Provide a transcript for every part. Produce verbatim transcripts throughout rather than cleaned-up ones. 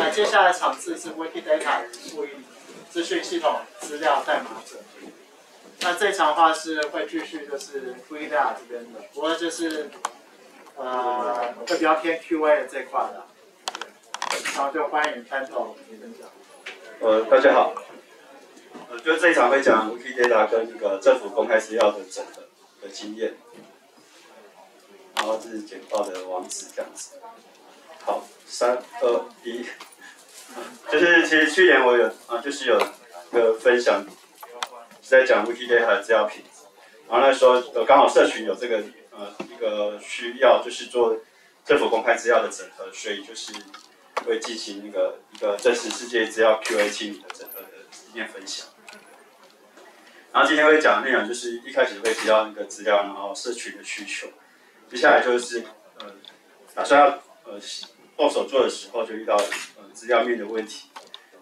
那接下来场次是 Wikidata 复印资讯系统资料代码整理。那这场的话是会继续就是 Wikidata 这边的，不过就是呃会比较偏 Q A 的这一块的。然后就欢迎 Tanto 分享。 呃，大家好。呃，就这一场会讲 Wikidata 跟那个政府公开资料的整合的经验。然后这是简报的网址这样子。好，三二一，就是其实去年我有啊，就是有一个分享，是在讲 Wikidata 的资料品质。然后那时候呃刚好社群有这个呃一个需要，就是做政府公开资料的整合，所以就是会进行那个一个真实世界资料 Q A 清理的整合的经验分享。然后今天会讲的内容就是一开始会提到那个资料，然后社群的需求。接下来就是呃，打算要呃动手做的时候，就遇到呃资料面的问题，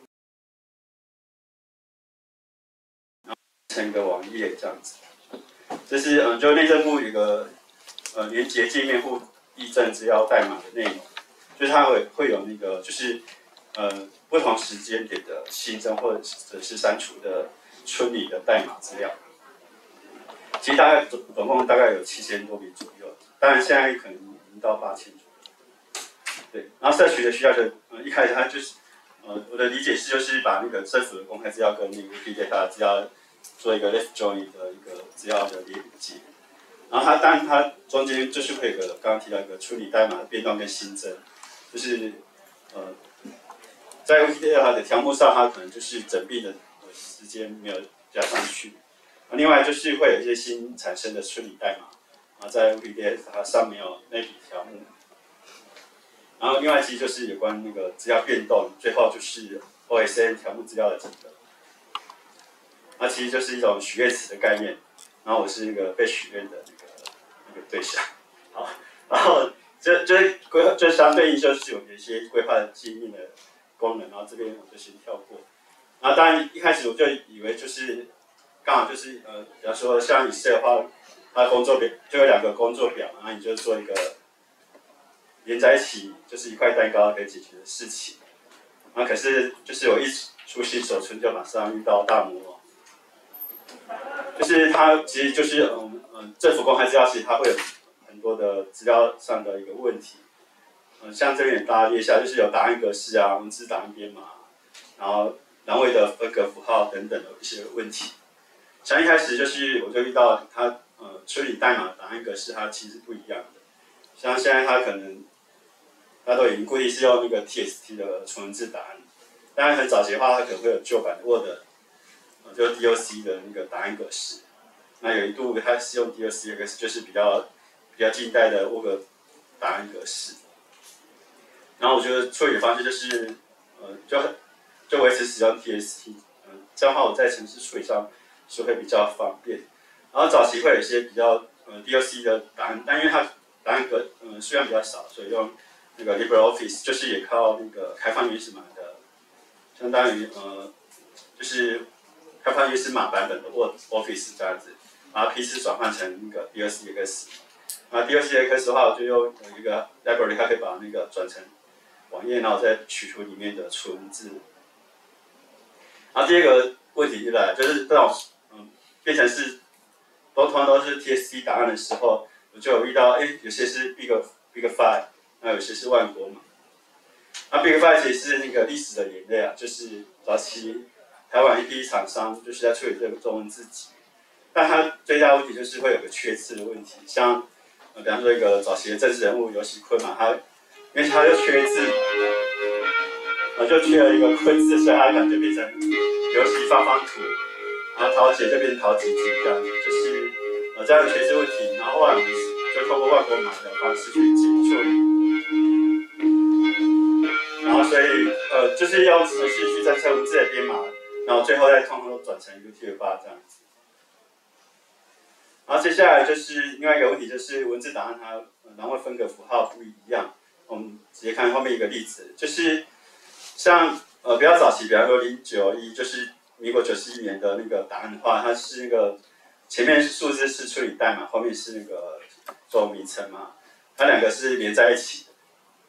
然后成一个网页这样子。这是嗯、呃，就内政部有一个呃连结界面或议政资料代码的内容，就是它会会有那个就是呃不同时间点的新增或者是删除的村里的代码资料。其实大概总总共大概有七千多笔左右。当然，现在可能已经到八千左右。对，然后社群的需要就，呃，一开始它就是，呃，我的理解是就是把那个政府的公开资料跟那个 Wikidata 资料做一个 left join 的一个资料的连接。然后它当然它中间就是会有个刚刚提到一个处理代码的变动跟新增，就是呃，在 Wikidata 的条目上，它可能就是整并的时间没有加上去。另外就是会有一些新产生的处理代码。啊，在 Wikidata 它上面有那笔条目，然后另外其实就是有关那个资料变动，最后就是 O S N 条目资料的整合。那其实就是一种许愿池的概念，然后我是那个被许愿的那个那个对象。好，然后这这规划这相对应就是有一些规划的界面的功能，然后这边我就先跳过。然后当然一开始我就以为就是刚好就是呃，比方说像以色列的话。它的工作表就有两个工作表，然后你就做一个连在一起，就是一块蛋糕可以解决的事情。然后可是就是我一出新手村就马上遇到大魔王，就是它其实就是嗯嗯政府公开资料其实它会有很多的资料上的一个问题，嗯像这边大家列一下，就是有档案格式啊、文字档案编码，然后栏位的分隔符号等等的一些问题。像一开始就是我就遇到它。呃，处理代码档案格式它其实不一样的，像现在它可能，它都已经固定是用那个 T X T 的纯文字档案，当然很早期的话，它可能会有旧版的 Word， 呃，就是 D O C 的那个档案格式。那有一度它是用 D O C 的格式，就是比较比较近代的 Word 档案格式。然后我觉得处理的方式就是，呃，就就维持使用 T X T， 嗯、呃，这样的话我在程式处理上是会比较方便。然后早期会有一些比较呃 D O C 的档案，但因为它档案格嗯数量比较少，所以用那个 LibreOffice 就是也靠那个开放原始码的，相当于呃就是开放原始码版本的 Word Office 这样子，然后批次转换成那个 D O C X， 然后 D O C X 的话，我就用一个 library， 它可以把那个转成网页，然后再取出里面的纯字。然后第二个问题就来，就是这种嗯变成是。都通常都是 T X T 档案的时候，我就有遇到，哎，有些是 Big Big File， 那有些是万国码。那 Big File 其实是那个历史的眼泪啊，就是早期台湾一批厂商就是在处理这个中文字集，但它最大的问题就是会有个缺字的问题，像呃，比方说一个早期的政治人物尤熙坤嘛，他因为他就缺字，然后就缺了一个坤字，所以他可能就变成尤熙方方图。然后桃姐就变成桃几几这样子，就是呃这样的缺字问题，然后后来我们就透过万国码的方式去解处理，然后所以呃就是要持续去侦测文字的编码，然后最后再通通都转成 U T F 八这样子。然后接下来就是另外一个问题，就是文字档案它栏位分隔符号不一样。我们直接看后面一个例子，就是像呃比较早期，比方说零九一，就是民国九十一年的那个档案的话，它是那个前面是数字是处理代码，后面是那个作文名称嘛，它两个是连在一起的。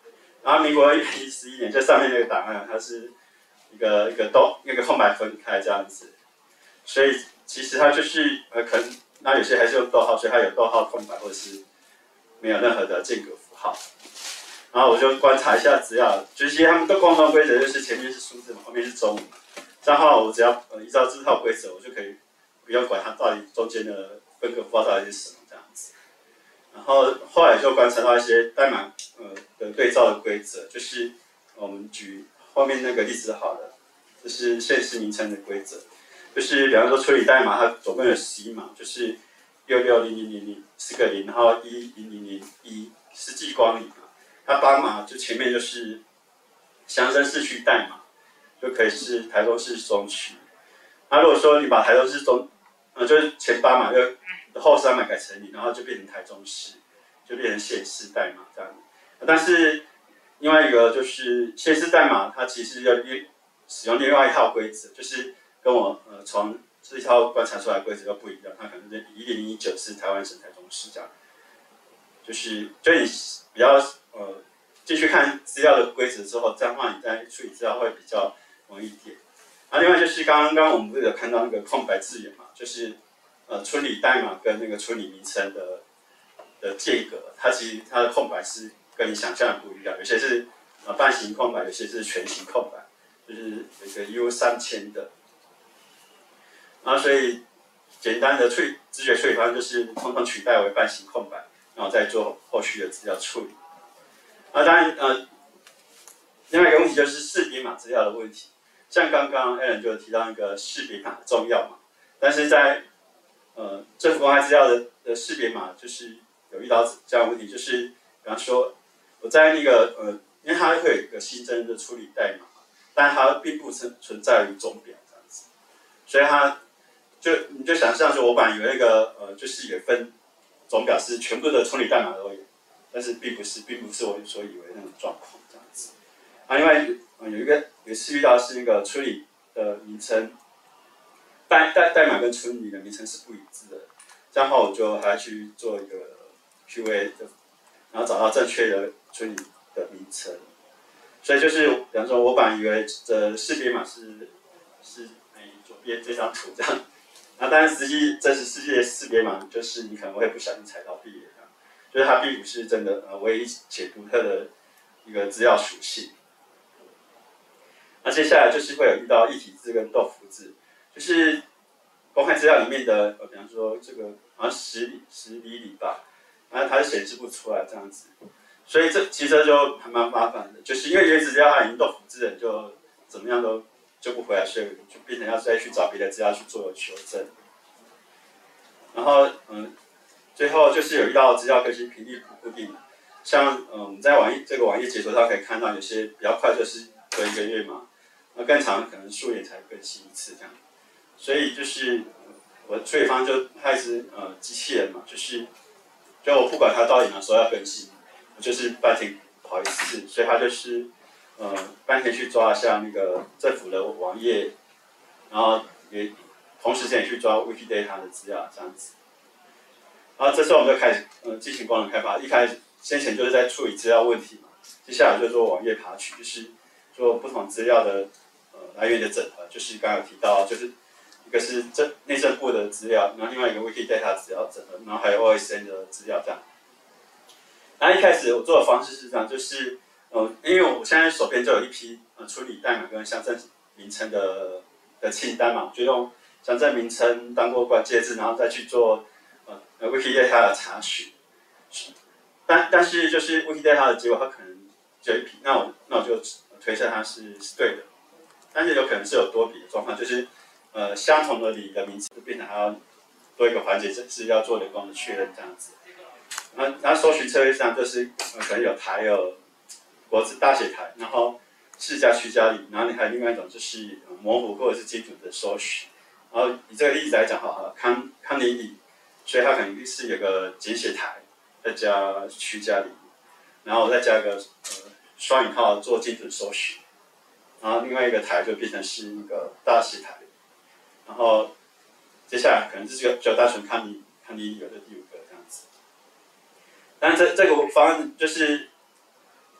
然后民国一百一十一年，就上面那个档案，它是一个一个逗那个空白分开这样子，所以其实它就是呃可能那有些还是用逗号，所以它有逗号空白或者是没有任何的间隔符号。然后我就观察一下资料，就是他们的共同规则就是前面是数字嘛，后面是中文嘛。这样的话，我只要呃依照这套规则，我就可以不用管它到底中间的分隔符号到底是什么这样子。然后后来就观察到一些代码呃的对照的规则，就是我们举后面那个例子好了，这是县市名称的规则，就是比方说处理代码，它总共有十一码，就是六六零零零零四个零，然后一零零零一是记光里嘛。它八码就前面就是乡镇市区代码，就可以是台中市中区。那如果说你把台中市中，呃，就是前八码又后三码改成零，然后就变成台中市，就变成县市代码这样。但是另外一个就是县市代码，它其实要使用另外一套规则，就是跟我呃从这一套观察出来的规则又不一样，它可能是一零一九是台湾省台中市这样。就是就你比较呃进去看资料的规则之后，这样的话你在处理资料会比较容易一点。啊，另外就是刚刚我们不是有看到那个空白字眼嘛，就是呃处理代码跟那个处理名称的的间隔，它其实它的空白是跟你想象的不一样，有些是呃半形空白，有些是全形空白，就是有一个 U 三千的。然后所以简单的处理直觉处理方式就是通通取代为半形空白。然后再做后续的资料处理。啊，当然，呃，另外一个问题就是识别码资料的问题。像刚刚 Alan 就提到那个识别码的重要嘛，但是在呃政府公开资料的的识别码，就是有遇到这样的问题，就是比方说我在那个呃，因为它会有一个新增的处理代码，但它并不存存在于总表这样子，所以它就你就想象说，我本来有那个呃，就是有分。总表是全部的处理代码都有，但是并不是，并不是我所以为那种状况这样子。啊，另外有一个有一次遇到是那个处理的名称，代代代码跟处理的名称是不一致的，这样的话我就还要去做一个 Q A 的，然后找到正确的处理的名称。所以就是，比方说我本来以为的识别码是是哎左边这张图这样。那当然，实际真实世界的识别码就是你可能会不小心踩到地雷，就是它并不是真的呃唯一且独特的一个资料属性。那接下来就是会有遇到异体字跟豆腐字，就是公开资料里面的，呃，比方说这个好像十里十里里吧，然后它是显示不出来这样子，所以这其实这就还蛮麻烦的，就是因为原始资料它已经豆腐字了，就怎么样都。就不回来，所以就变成要再去找别的资料去做修正。然后，嗯，最后就是有遇到资料更新频率不固定，像嗯我们在网页这个网页解说上可以看到，有些比较快就是隔一个月嘛，那更长可能数年才更新一次这样。所以就是我处理方就它一直呃机器人嘛，就是就我不管它到底哪时候要更新，我就是半天跑一次，所以它就是。呃，半天去抓像那个政府的网页，然后也同时间也去抓 Wikidata 的资料这样子。然后这时候我们就开始呃进行功能开发，一开始先前就是在处理资料问题嘛，接下来就做网页爬取，就是做不同资料的呃来源的整合，就是刚刚有提到，就是一个是政内政部的资料，然后另外一个 Wikidata 资料整合，然后还有 O S N 的资料这样。然后一开始我做的方式是这样，就是。呃，因为我现在手边就有一批呃处理代码跟乡镇名称的的清单嘛，就用乡镇名称当做关键字，然后再去做呃 Wikidata 的查询。但但是就是 Wikidata 的结果，它可能只有一批，那我那我就推测它是是对的，但是有可能是有多笔的状况，就是呃相同的里的名词就变成还要多一个环节，是要做人工的确认这样子。那然后搜寻策略上就是呃可能有台有。国字大写台，然后市加区加里，然后你还有另外一种就是模糊或者是精准的搜寻。然后以这个例子来讲，好了，康康宁里，所以它可能是有个简写台，再加区加里，然后再加一个呃双引号做精准搜寻，然后另外一个台就变成是一个大写台，然后接下来可能是就就单纯康宁康宁有的第五个这样子。但这这个方案就是。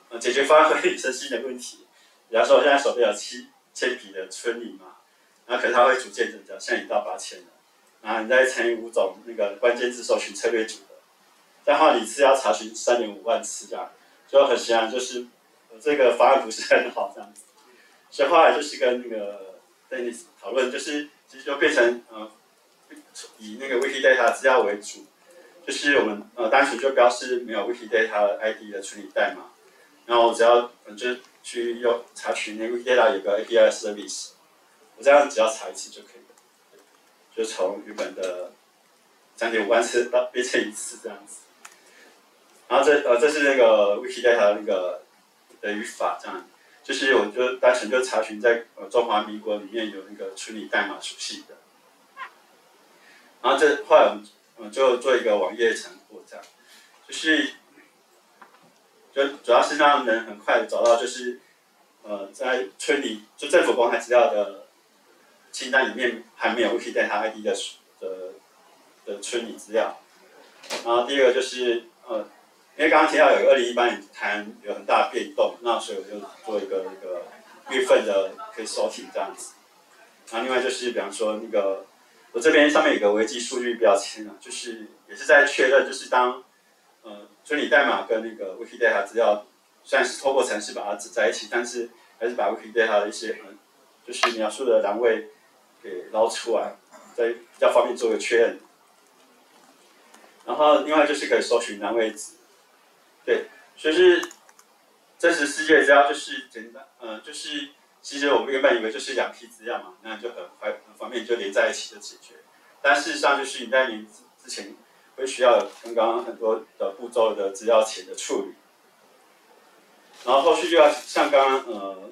呃解决方案会衍生新的问题。比方说，我现在手边有七千笔的村里嘛，然后可是它会逐渐增加，现在已经到八千了。然后你再乘以五种那个关键字搜寻策略组的，这样的话你次要查询三点五万次这样，就很显然就是这个方案不是很好这样子。所以后来就是跟那个 Dennis 讨论，就是其实就变成呃以那个 Wikidata 资料为主，就是我们呃单纯就标示没有 Wikidata I D 的处理代码，然后我只要嗯就是去用查询那个 Wikidata 有个 A P I service， 我这样只要查一次就可以了，就从原本的三点五万次到变成一次这样子。然后这呃这是那个 Wikidata 那个的语法这样。就是我就单纯就查询在呃中华民国里面有那个处理代码属性的，然后这后来我们嗯就做一个网页成果这样，就是就主要是让人很快的找到就是呃在村里就政府公开资料的清单里面还没有 Wikidata I D 的的的村里资料，然后第二个就是呃。因为刚刚提到有二零一八年台湾有很大的变动，那所以我就做一个那个月份的可以收听这样子。然后另外就是比方说那个我这边上面有个危机数据标签啊，就是也是在确认，就是当呃村里代码跟那个 Wikidata 资料虽然是透过程式把它指在一起，但是还是把 Wikidata 的一些嗯就是描述的栏位给捞出来，再比较方便做个确认。然后另外就是可以搜寻栏位值。对，就是真实世界资料就是简单，呃，就是其实我们原本以为就是两批资料嘛，那就很快很方便就连在一起就解决。但事实上就是你在连之前会需要刚刚很多的步骤的资料前的处理，然后后续就要像刚刚呃，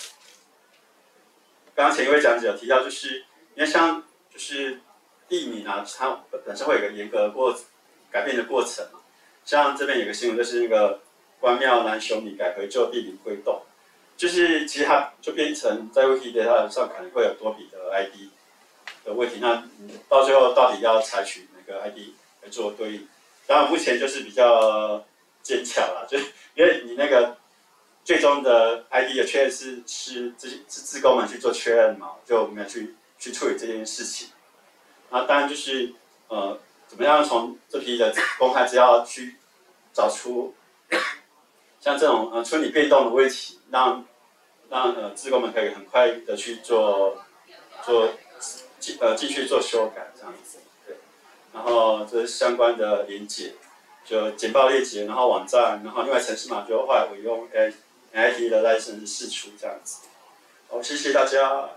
刚刚前一位讲者有提到，就是因为像就是地名啊，它本身会有一个严格的过改变的过程嘛。像这边有个新闻，就是那个关庙南雄里改回旧地名归洞，就是其实它就变成在 Wikidata 上可能会有多笔的 I D 的问题，那到最后到底要采取哪个 I D 来做对应？当然目前就是比较坚强啦，就因为你那个最终的 I D 的确认是是是是志工们去做确认嘛，就没有去去处理这件事情。然后当然就是呃。怎么样从这批的公开资料去找出像这种呃村里变动的问题，让让呃志工们可以很快的去做做呃继续做修改这样子，对。然后这是相关的连结，就简报链接，然后网站，然后另外程式码就后来我用 N I T 的 license 释出这样子。好，谢谢大家。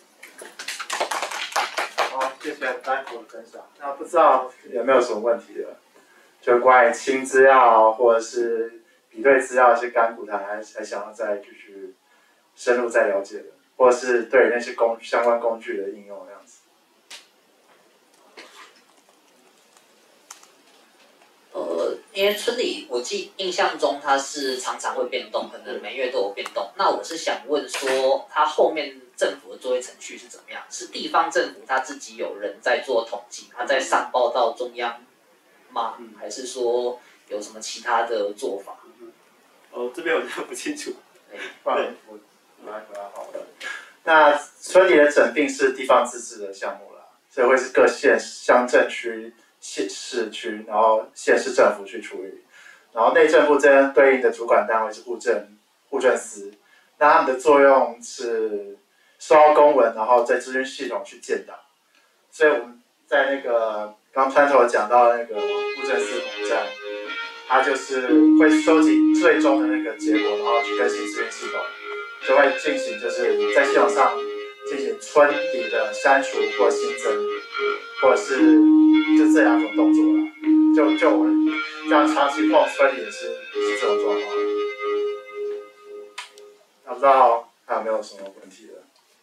好，谢谢丹佛的分享。那不知道有没有什么问题了？就关于清资料或者是比对资料一些甘苦谈，还还想要再继续深入再了解的，或者是对那些工相关工具的应用这样子。 呃，因为村里我记印象中它是常常会变动，可能每月都有变动。那我是想问说，它后面政府的作业程序是怎么样？是地方政府他自己有人在做统计，他在上报到中央吗？嗯、还是说有什么其他的做法？ 嗯、哦，这边我就不清楚。 对，我来回答好了。那村里的整并是地方自治的项目啦，所以会是各县、乡镇区、县市区，然后县市政府去处理。然后内政部这边对应的主管单位是户政户政司，那他们的作用是收到公文，然后在资讯系统去建档。所以我们在那个刚川头讲到那个户政司网站，它就是会收集最终的那个结果，然后去更新资讯系统，就会进行就是在系统上进行村里的删除或新增，或者是就这两种动作啦。就就我们这样长期碰村里也是是这种状况。那不知道还有没有什么问题了？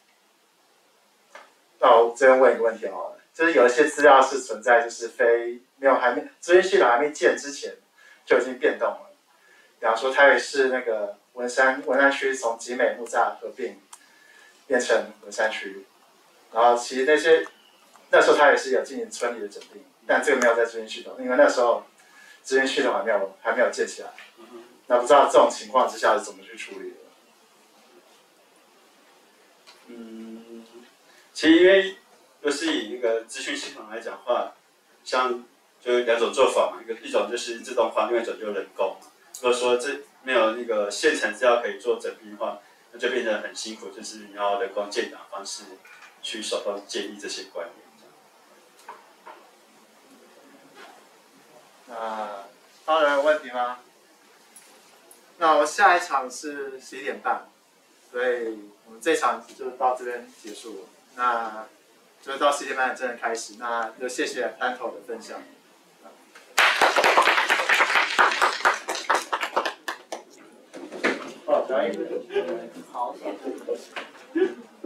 那我这边问一个问题好了，就是有一些资料是存在就是非没有还没资讯系统还没建之前就已经变动了。比方说台北市那个文山文山区从集美木栅合并变成文山区，然后其实那些那时候台北市有进行村里的整并，但这个没有在资讯系统，因为那时候资讯系统还没有还没有建起来。 那不知道这种情况之下是怎么去处理的？ 嗯，其实因为就是以那个资讯系统来讲的话，像就两种做法嘛，一个一种就是自动化，另外一种就是人工。如果说这没有那个现成资料可以做整并的话，那就变得很辛苦，就是你要人工建档方式去手动建立这些关联。 那还有人有问题吗？那我下一场是十一点半，所以我们这场就到这边结束了。那就是到十一点半真的开始，那就谢谢安头的分享。哦，小英。 好，谢谢。